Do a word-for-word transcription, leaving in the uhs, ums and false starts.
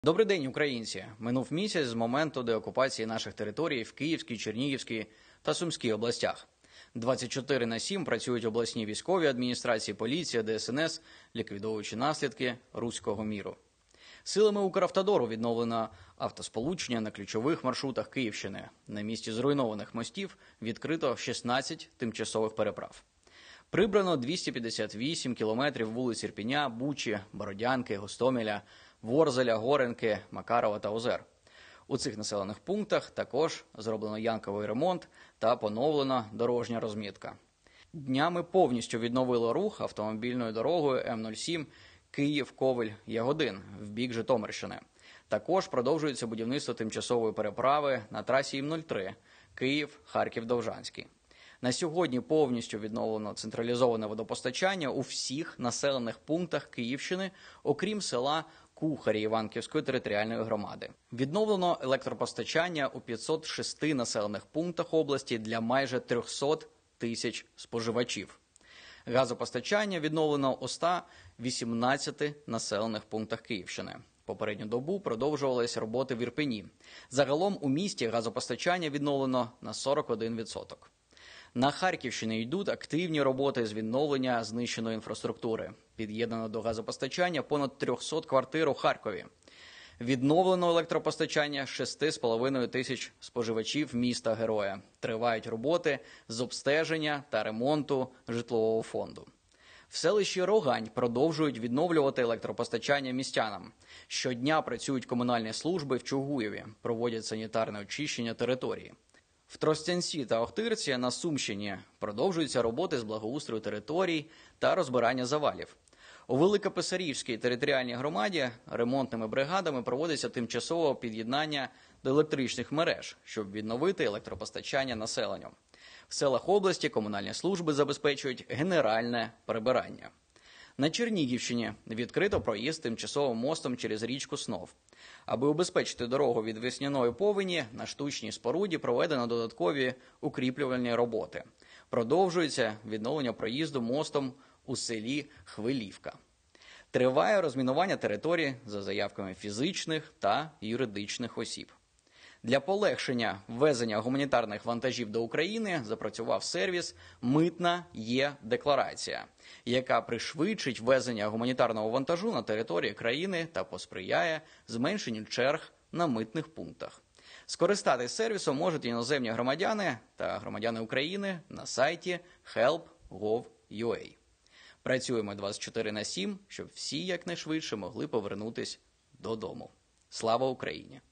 Добрий день, українці! Минув місяць з моменту деокупації наших територій в Київській, Чернігівській та Сумській областях. двадцять чотири на сім працюють обласні військові адміністрації, поліція, Де Ес Ен Ес, ліквідовуючи наслідки руського міру. Силами Укравтодору відновлено автосполучення на ключових маршрутах Київщини. На місці зруйнованих мостів відкрито шістнадцять тимчасових переправ. Прибрано двісті п'ятдесят вісім кілометрів вулиць Ірпеня, Бучі, Бородянки, Гостомеля, Ворзеля, Горенки, Макарова та Озер. У цих населених пунктах також зроблено ямковий ремонт та поновлена дорожня розмітка. Днями повністю відновило рух автомобільною дорогою Ем нуль сім Київ-Ковель-Ягодин в бік Житомирщини. Також продовжується будівництво тимчасової переправи на трасі Ем нуль три Київ-Харків-Довжанський. На сьогодні повністю відновлено централізоване водопостачання у всіх населених пунктах Київщини, окрім села Кухарі Іванківської територіальної громади. Відновлено електропостачання у п'ятсот шести населених пунктах області для майже трьохсот тисяч споживачів. Газопостачання відновлено у ста вісімнадцяти населених пунктах Київщини. Попередню добу продовжувалися роботи в Ірпені. Загалом у місті газопостачання відновлено на сорок один відсоток. На Харківщині йдуть активні роботи з відновлення знищеної інфраструктури. Під'єднано до газопостачання понад триста квартир у Харкові. Відновлено електропостачання шести з половиною тисяч споживачів міста-героя. Тривають роботи з обстеження та ремонту житлового фонду. В селищі Рогань продовжують відновлювати електропостачання містянам. Щодня працюють комунальні служби в Чугуєві, проводять санітарне очищення території. В Тростянці та Охтирці на Сумщині продовжуються роботи з благоустрою територій та розбирання завалів. У Великописарівській територіальній громаді ремонтними бригадами проводиться тимчасове під'єднання до електричних мереж, щоб відновити електропостачання населенню. В селах області комунальні служби забезпечують генеральне прибирання. На Чернігівщині відкрито проїзд тимчасовим мостом через річку Снов. Аби убезпечити дорогу від весняної повені, на штучній споруді проведено додаткові укріплювальні роботи. Продовжується відновлення проїзду мостом у селі Хвилівка. Триває розмінування території за заявками фізичних та юридичних осіб. Для полегшення ввезення гуманітарних вантажів до України запрацював сервіс «Митна Є-декларація», яка пришвидшить ввезення гуманітарного вантажу на території країни та посприяє зменшенню черг на митних пунктах. Скористатись сервісом можуть іноземні громадяни та громадяни України на сайті хелп крапка гов крапка ю а. Працюємо двадцять чотири на сім, щоб всі якнайшвидше могли повернутися додому. Слава Україні!